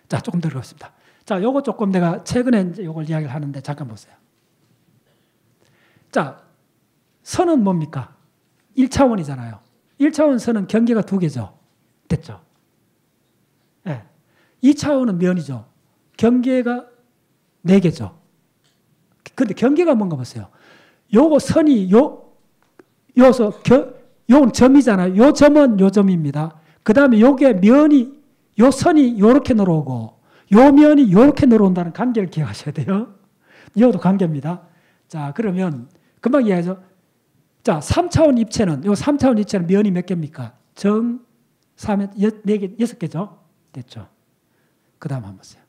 자, 조금 더 어렵습니다. 자, 요거 조금 내가 최근에 이제 요걸 이야기를 하는데 잠깐 보세요. 자, 선은 뭡니까? 1차원이잖아요. 1차원 선은 경계가 2개죠. 됐죠? 네. 2차원은 면이죠. 경계가 4개죠. 근데 경계가 뭔가 보세요. 요거 선이 요건 점이잖아요. 요 점은 요 점입니다. 그 다음에 요게 면이, 요 선이 요렇게 늘어오고, 요 면이 요렇게 늘어온다는 관계를 기억하셔야 돼요. 이것도 관계입니다. 자, 그러면, 금방 이해하죠? 자, 3차원 입체는, 요 3차원 입체는 면이 몇 개입니까? 정, 3에 4개, 6개죠? 됐죠? 그 다음 한번 보세요.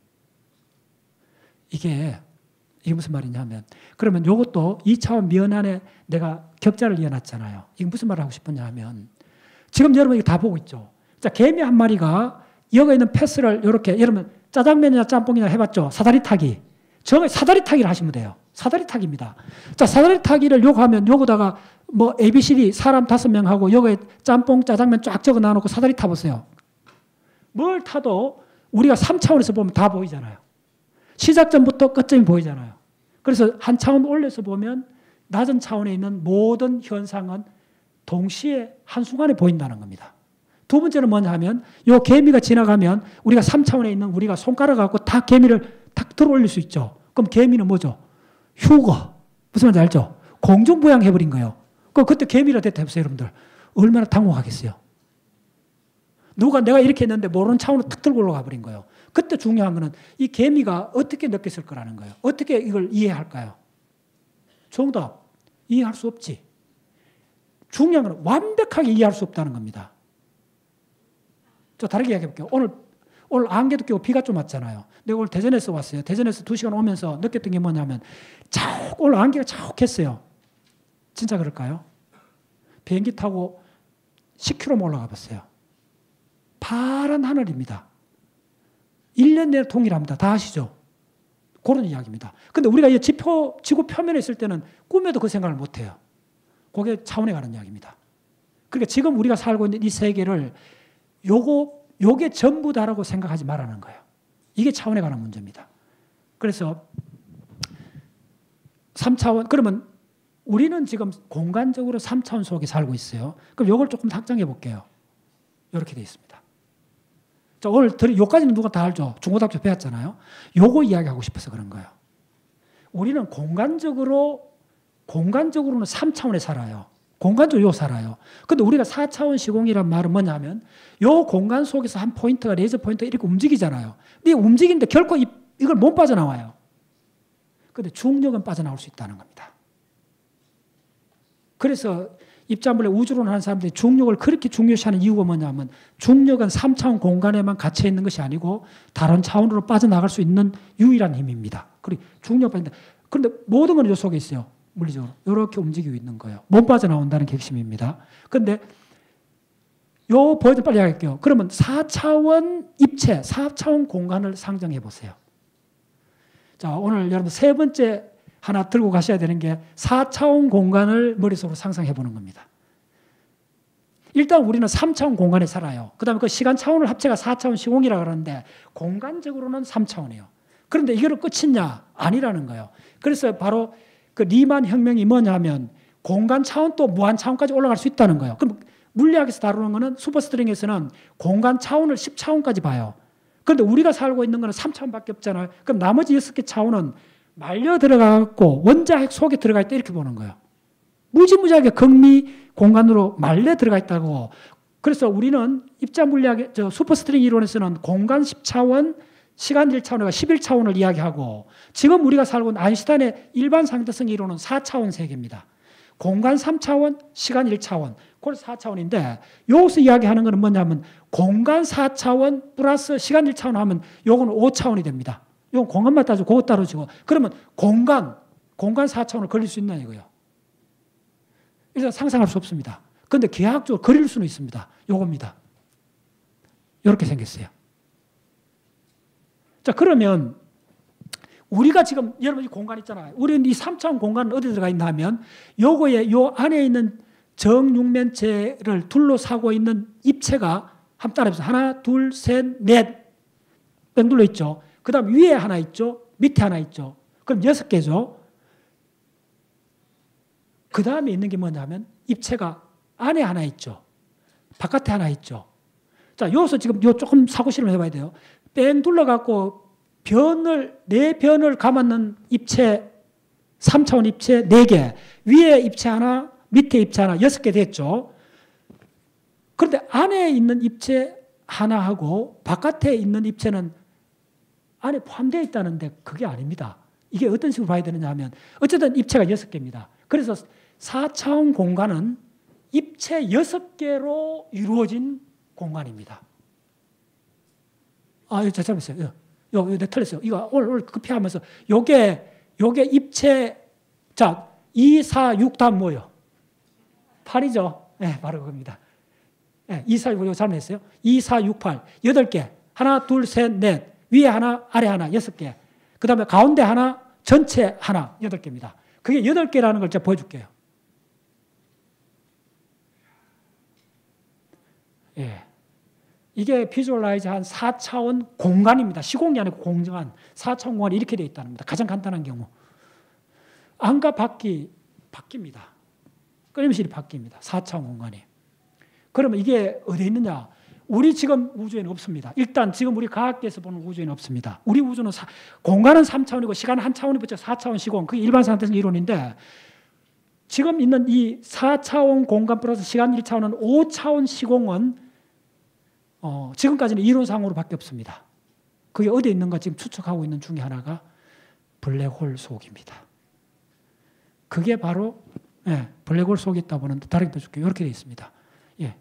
이게 무슨 말이냐면, 그러면 요것도 2차원 면 안에 내가 격자를 이어놨잖아요. 이게 무슨 말을 하고 싶었냐 하면, 지금 여러분 이거 다 보고 있죠? 자, 개미 한 마리가 여기 있는 패스를 이렇게, 여러분 짜장면이나 짬뽕이나 해봤죠? 사다리 타기. 저거 사다리 타기를 하시면 돼요. 사다리 타기입니다. 자, 사다리 타기를 요거 하면 요거다가 뭐 ABCD 사람 5명하고 여기에 짬뽕, 짜장면 쫙 적어 놔놓고 사다리 타보세요. 뭘 타도 우리가 3차원에서 보면 다 보이잖아요. 시작점부터 끝점이 보이잖아요. 그래서 한 차원 올려서 보면 낮은 차원에 있는 모든 현상은 동시에 한순간에 보인다는 겁니다. 두 번째는 뭐냐 하면 요 개미가 지나가면 우리가 3차원에 있는 우리가 손가락 갖고 다 개미를 탁 들어 올릴 수 있죠. 그럼 개미는 뭐죠? 휴거. 무슨 말인지 알죠? 공중부양 해버린 거예요. 그때 개미라 됐다 해보세요, 여러분들. 얼마나 당혹하겠어요. 누가 내가 이렇게 했는데 모르는 차원으로 탁 들고 올라가 버린 거예요. 그때 중요한 거는 이 개미가 어떻게 느꼈을 거라는 거예요. 어떻게 이걸 이해할까요? 정답. 이해할 수 없지. 중요한 건 완벽하게 이해할 수 없다는 겁니다. 저 다르게 이야기해 볼게요. 오늘 안개도 끼고 비가 좀 왔잖아요. 내가 오늘 대전에서 왔어요. 대전에서 2시간 오면서 느꼈던 게 뭐냐면 오늘 안개가 자욱했어요. 진짜 그럴까요? 비행기 타고 10km 올라가 봤어요. 파란 하늘입니다. 1년 내내 통일합니다. 다 아시죠? 그런 이야기입니다. 근데 우리가 이 지구 표면에 있을 때는 꿈에도 그 생각을 못 해요. 그게 차원에 가는 이야기입니다. 그러니까 지금 우리가 살고 있는 이 세계를 요게 전부다라고 생각하지 말라는 거예요. 이게 차원에 관한 문제입니다. 그래서 3차원, 그러면 우리는 지금 공간적으로 3차원 속에 살고 있어요. 그럼 요걸 조금 확장해 볼게요. 이렇게 되어 있습니다. 자, 오늘 요까지는 누가 다 알죠? 중고등학교 배웠잖아요. 요거 이야기하고 싶어서 그런 거예요. 우리는 공간적으로는 3차원에 살아요. 공간적으로 살아요. 근데 우리가 4차원 시공이란 말은 뭐냐면 요 공간 속에서 한 포인트가 레이저 포인트가 이렇게 움직이잖아요. 근데 움직이는데 결코 이걸 못 빠져나와요. 근데 중력은 빠져나올 수 있다는 겁니다. 그래서 입자물의 우주론 하는 사람들이 중력을 그렇게 중요시하는 이유가 뭐냐면 중력은 3차원 공간에만 갇혀 있는 것이 아니고 다른 차원으로 빠져나갈 수 있는 유일한 힘입니다. 그리고 중력 빠진다. 그런데 모든 건 이 속에 있어요. 물리적으로. 이렇게 움직이고 있는 거예요. 못 빠져나온다는 게 핵심입니다. 그런데 요 버전 빨리 할게요. 그러면 4차원 입체, 4차원 공간을 상정해 보세요. 자, 오늘 여러분 세 번째 하나 들고 가셔야 되는 게 4차원 공간을 머릿속으로 상상해 보는 겁니다. 일단 우리는 3차원 공간에 살아요. 그 다음에 그 시간 차원을 합체가 4차원 시공이라고 그러는데 공간적으로는 3차원이에요. 그런데 이거로 끝이냐? 아니라는 거예요. 그래서 바로 그 리만 혁명이 뭐냐면 공간 차원 또 무한 차원까지 올라갈 수 있다는 거예요. 그럼 물리학에서 다루는 거는 슈퍼스트링에서는 공간 차원을 10차원까지 봐요. 그런데 우리가 살고 있는 거는 3차원밖에 없잖아요. 그럼 나머지 6개 차원은 말려 들어가고 원자핵 속에 들어가 있다 이렇게 보는 거예요. 무지무지하게 극미 공간으로 말려 들어가 있다고. 그래서 우리는 입자 물리학의 슈퍼스트링 이론에서는 공간 10차원, 시간 1차원과 11차원을 이야기하고 지금 우리가 살고 있는 아인슈타인의 일반 상대성 이론은 4차원 세계입니다. 공간 3차원, 시간 1차원, 그래서 4차원인데 여기서 이야기하는 것은 뭐냐면 공간 4차원 플러스 시간 1차원 하면 요거는 5차원이 됩니다. 이건 공간만 따지고 그거 따로지고 그러면 공간 4차원을 그릴 수 있나 이거예요. 일단 상상할 수 없습니다. 그런데 기하학적으로 그릴 수는 있습니다. 요겁니다. 이렇게 생겼어요. 자, 그러면 우리가 지금 여러분 이 공간 있잖아요. 우리는 이 3차원 공간은 어디 들어가 있나 하면 요거에 요 안에 있는 정육면체를 둘러싸고 있는 입체가 한번 따라해보세요. 하나, 둘, 셋, 넷. 뺑 둘러 있죠. 그 다음 위에 하나 있죠. 밑에 하나 있죠. 그럼 6개죠. 그 다음에 있는 게 뭐냐면 입체가 안에 하나 있죠. 바깥에 하나 있죠. 자, 여기서 지금 요 조금 사고 실험을 해봐야 돼요. 뺑 둘러갖고 네 변을 감았는 입체, 3차원 입체 4개, 위에 입체 하나, 밑에 입체 하나, 6개 됐죠. 그런데 안에 있는 입체 하나하고 바깥에 있는 입체는 안에 포함되어 있다는데 그게 아닙니다. 이게 어떤 식으로 봐야 되느냐 하면 어쨌든 입체가 6개입니다. 그래서 4차원 공간은 입체 6개로 이루어진 공간입니다. 아, 이거 잘못했어요. 이거 내가 틀렸어요. 이거 오늘 급히 하면서 요게 입체, 자, 2, 4, 6 다음 뭐예요? 8이죠. 네, 바로 그겁니다. 네, 2, 4, 6 이거 잘못했어요. 2, 4, 6, 8. 8개. 하나, 둘, 셋, 넷. 위에 하나, 아래 하나, 6개. 그 다음에 가운데 하나, 전체 하나, 8개입니다. 그게 8개라는 걸 제가 보여줄게요. 예. 이게 비주얼라이즈한 4차원 공간입니다. 시공이 아니고 공간. 4차원 공간이 이렇게 되어 있다는 겁니다. 가장 간단한 경우. 안과 밖이 바뀝니다. 끊임없이 바뀝니다. 4차원 공간이. 그러면 이게 어디에 있느냐? 우리 지금 우주에는 없습니다. 일단 지금 우리 과학계에서 보는 우주에는 없습니다. 우리 우주는 공간은 3차원이고 시간은 1차원이 붙여 4차원 시공. 그게 일반 상태에서 이론인데 지금 있는 이 4차원 공간 플러스 시간 1차원은 5차원 시공은 지금까지는 이론상으로밖에 없습니다. 그게 어디에 있는가 지금 추측하고 있는 중에 하나가 블랙홀 속입니다. 그게 바로 블랙홀 속에 있다 보는데 다르게 보여줄게요. 이렇게 되어 있습니다. 예.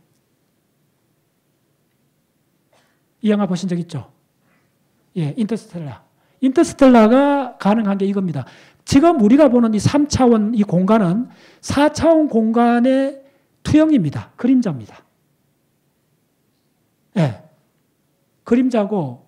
이 영화 보신 적 있죠? 예, 인터스텔라. 인터스텔라가 가능한 게 이겁니다. 지금 우리가 보는 이 3차원 이 공간은 4차원 공간의 투영입니다. 그림자입니다. 예. 그림자고,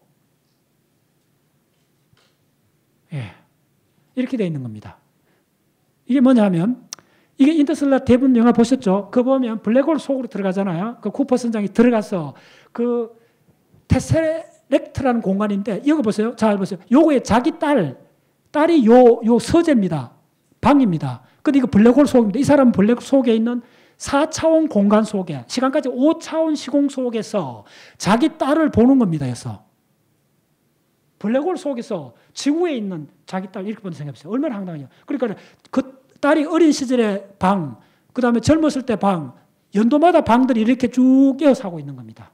예. 이렇게 되어 있는 겁니다. 이게 뭐냐면, 이게 인터스텔라 대부분 영화 보셨죠? 그거 보면 블랙홀 속으로 들어가잖아요. 그 쿠퍼 선장이 들어가서 그 테세렉트라는 공간인데, 이거 보세요. 잘 보세요. 요거에 자기 딸이 요 서재입니다. 방입니다. 근데 이거 블랙홀 속입니다. 이 사람은 블랙홀 속에 있는 4차원 공간 속에, 시간까지 5차원 시공 속에서 자기 딸을 보는 겁니다. 그래서 블랙홀 속에서 지구에 있는 자기 딸 이렇게 본다 생각해보세요. 얼마나 황당해요. 그러니까 그 딸이 어린 시절의 방, 그 다음에 젊었을 때 방, 연도마다 방들이 이렇게 쭉 깨어서 하고 있는 겁니다.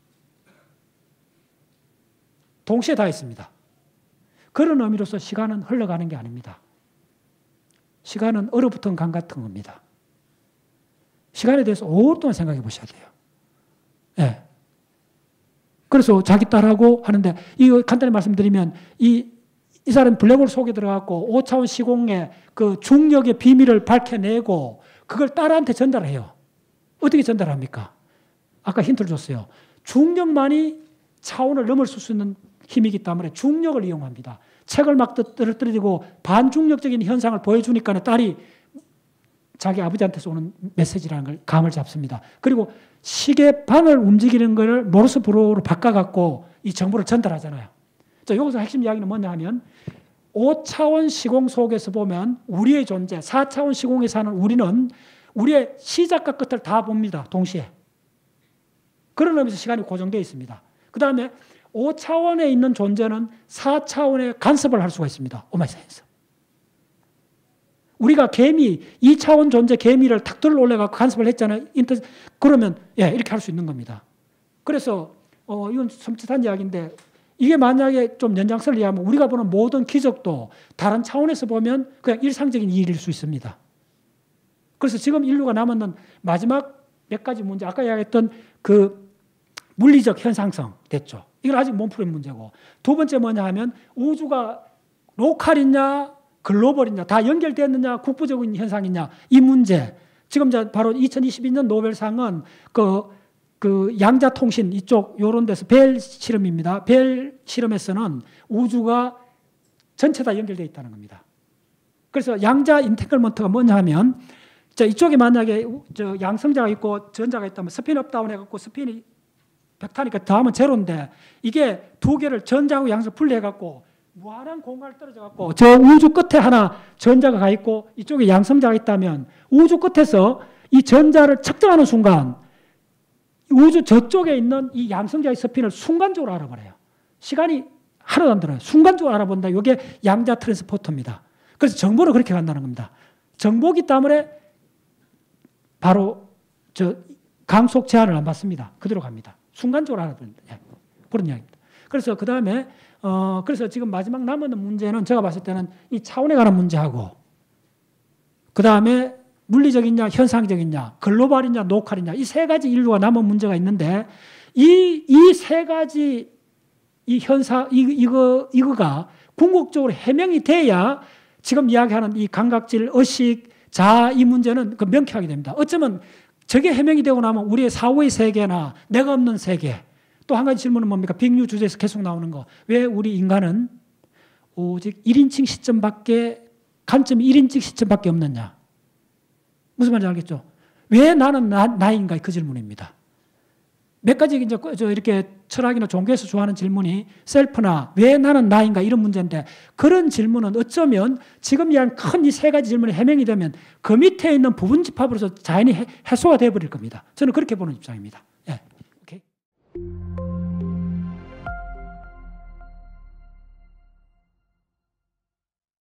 동시에 다 있습니다. 그런 의미로서 시간은 흘러가는 게 아닙니다. 시간은 얼어붙은 강 같은 겁니다. 시간에 대해서 오랫동안 생각해 보셔야 돼요. 예. 그래서 자기 딸하고 하는데, 이거 간단히 말씀드리면, 이 사람 블랙홀 속에 들어갔고, 5차원 시공의 그 중력의 비밀을 밝혀내고, 그걸 딸한테 전달해요. 어떻게 전달합니까? 아까 힌트를 줬어요. 중력만이 차원을 넘어설 수 있는 힘이기 때문에 중력을 이용합니다. 책을 막 떨어뜨리고 반중력적인 현상을 보여주니까 딸이 자기 아버지한테서 오는 메시지라는 걸 감을 잡습니다. 그리고 시계방을 움직이는 걸 모르스 브로우로 바꿔갖고 이 정보를 전달하잖아요. 자, 여기서 핵심 이야기는 뭐냐 하면 5차원 시공 속에서 보면 우리의 존재, 4차원 시공에 사는 우리는 우리의 시작과 끝을 다 봅니다. 동시에. 그런 의미에서 시간이 고정되어 있습니다. 그 다음에 5차원에 있는 존재는 4차원에 간섭을 할 수가 있습니다. 오마이사이언스. 우리가 개미, 2차원 존재 개미를 탁 들어 올려갖고 간섭을 했잖아요. 그러면, 예, 이렇게 할 수 있는 겁니다. 그래서, 이건 섬찟한 이야기인데, 이게 만약에 좀 연장선을 이해하면 우리가 보는 모든 기적도 다른 차원에서 보면 그냥 일상적인 일일 수 있습니다. 그래서 지금 인류가 남았는 마지막 몇 가지 문제, 아까 이야기했던 그 물리적 현상성 됐죠. 이건 아직 못 푸는 문제고. 두 번째 뭐냐 하면 우주가 로컬이냐 글로벌이냐 다 연결되었느냐 국부적인 현상이냐 이 문제. 지금 바로 2022년 노벨상은 그 양자통신 이쪽 요런 데서 벨 실험입니다. 벨 실험에서는 우주가 전체 다 연결되어 있다는 겁니다. 그래서 양자 인테글먼트가 뭐냐 하면 자, 이쪽에 만약에 양성자가 있고 전자가 있다면 스핀 업 다운 해갖고 스핀이 벡터니까 더하면 제로인데 이게 두 개를 전자하고 양수 분리해갖고 무한한 공간을 떨어져갖고 저 우주 끝에 하나 전자가 가 있고 이쪽에 양성자가 있다면 우주 끝에서 이 전자를 측정하는 순간 우주 저쪽에 있는 이 양성자의 스핀을 순간적으로 알아버려요. 시간이 하나도 안 들어요. 순간적으로 알아본다. 이게 양자 트랜스포터입니다. 그래서 정보를 그렇게 간다는 겁니다. 정보기 때문에 바로 저 강속 제한을 안 받습니다. 그대로 갑니다. 순간적으로 알아버린다. 그런 이야기입니다. 그래서 그 다음에 그래서 지금 마지막 남은 문제는 제가 봤을 때는 이 차원에 관한 문제하고 그 다음에 물리적이냐 현상적이냐 글로벌이냐 로컬이냐 이 세 가지 인류가 남은 문제가 있는데 이 세 가지 이 현상 이거가 궁극적으로 해명이 돼야 지금 이야기하는 이 감각질 의식 자아 이 문제는 그 명쾌하게 됩니다. 어쩌면 저게 해명이 되고 나면 우리의 사후의 세계나 내가 없는 세계 또 한 가지 질문은 뭡니까? 빅뉴 주제에서 계속 나오는 거. 왜 우리 인간은 오직 1인칭 시점밖에 관점이 1인칭 시점밖에 없느냐? 무슨 말인지 알겠죠? 왜 나는 나인가? 그 질문입니다. 몇 가지 이제 이렇게 철학이나 종교에서 좋아하는 질문이 셀프나 왜 나는 나인가 이런 문제인데 그런 질문은 어쩌면 지금 이야기한 큰 이 세 가지 질문이 해명이 되면 그 밑에 있는 부분 집합으로서 자연히 해소가 되어버릴 겁니다. 저는 그렇게 보는 입장입니다.